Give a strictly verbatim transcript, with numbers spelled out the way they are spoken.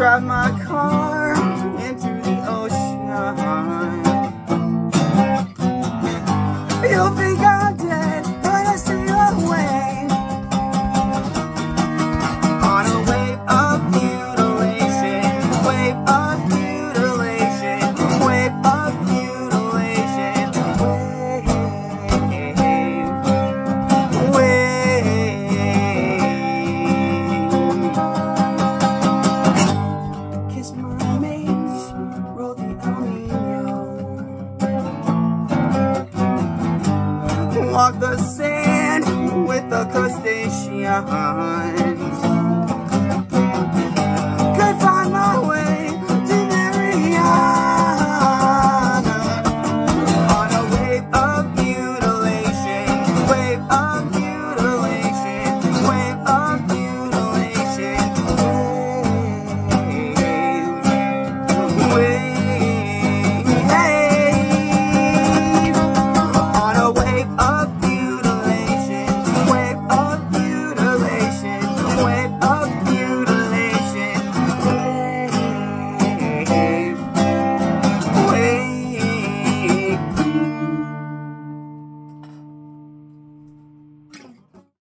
drive my car into the ocean. You'll think I'm dead when I sail away on a wave of mutilation, wave of mutilation, wave of mutilation, wave, wave. Kiss my mates, roll the El Nino, walk the sand with the crustacean.